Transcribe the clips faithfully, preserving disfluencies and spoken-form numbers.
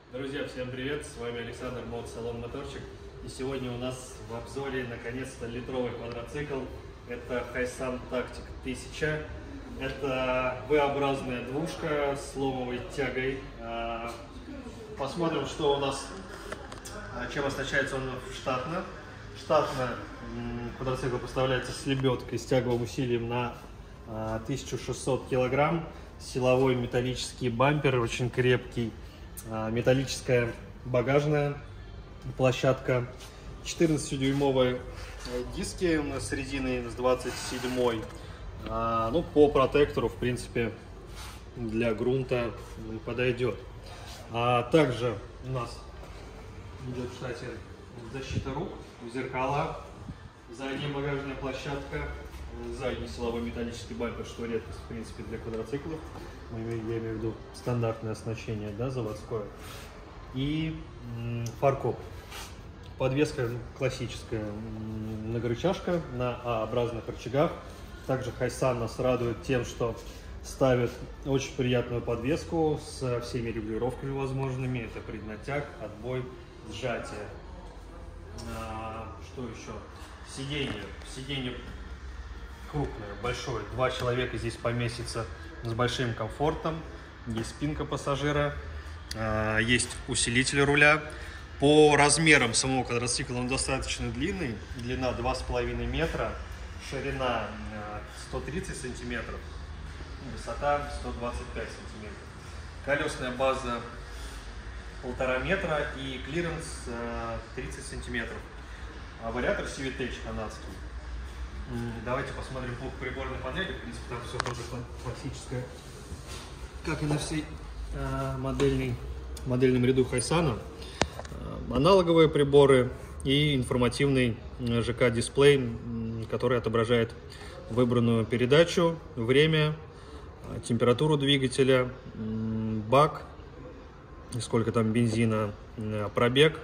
Друзья, всем привет! С вами Александр, мотосалон Моторчик. И сегодня у нас в обзоре наконец-то литровый квадроцикл. Это Хайсан Tactic тысяча. Это V-образная двушка с ломовой тягой. Посмотрим, что у нас, чем оснащается он штатно. Штатно квадроцикл поставляется с лебедкой, с тяговым усилием на тысячу шестьсот килограмм. Силовой металлический бампер, очень крепкий. Металлическая багажная площадка, четырнадцатидюймовые диски с резиной с двадцать седьмой. А, ну, по протектору, в принципе, для грунта подойдет. А также у нас идет, кстати, защита рук, зеркала, задняя багажная площадка, задний силовой металлический бампер, что редкость, в принципе, для квадроциклов. Я имею в виду стандартное оснащение, да, заводское. И фаркоп. Подвеска классическая, многорычажка на А-образных рычагах. Также Хайсан нас радует тем, что ставит очень приятную подвеску со всеми регулировками возможными. Это преднатяг, отбой, сжатие. А, что еще? Сиденье. Сиденье крупное, большое. Два человека здесь поместится с большим комфортом. Есть спинка пассажира, есть усилитель руля. По размерам самого квадроцикла он достаточно длинный. Длина два с половиной метра, ширина сто тридцать сантиметров, высота сто двадцать пять сантиметров. Колесная база полтора метра и клиренс тридцать сантиметров. А вариатор си ви ти эйч канадский. Давайте посмотрим по приборной панели. В принципе, там все тоже классическое, как и на всей э, модельной, модельном ряду Хайсана. Э, аналоговые приборы и информативный ЖК-дисплей, который отображает выбранную передачу, время, температуру двигателя, бак, сколько там бензина, пробег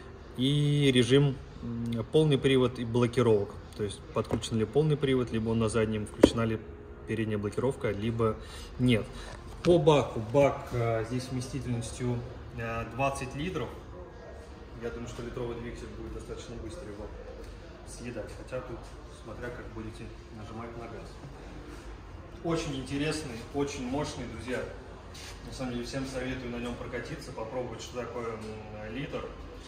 и режим полный привод и блокировок. То есть подключен ли полный привод, либо он на заднем, включена ли передняя блокировка, либо нет. По баку, бак а, здесь вместительностью а, двадцать литров. Я думаю, что литровый двигатель будет достаточно быстро его съедать. Хотя тут, смотря как будете нажимать на газ. Очень интересный, очень мощный, друзья. На самом деле всем советую на нем прокатиться, попробовать, что такое литр.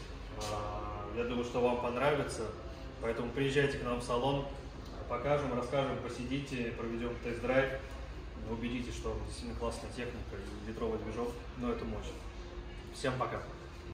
А, я думаю, что вам понравится. Поэтому приезжайте к нам в салон, покажем, расскажем, посидите, проведем тест-драйв. Убедитесь, что действительно классная техника и литровый движок, но это мощно. Всем пока!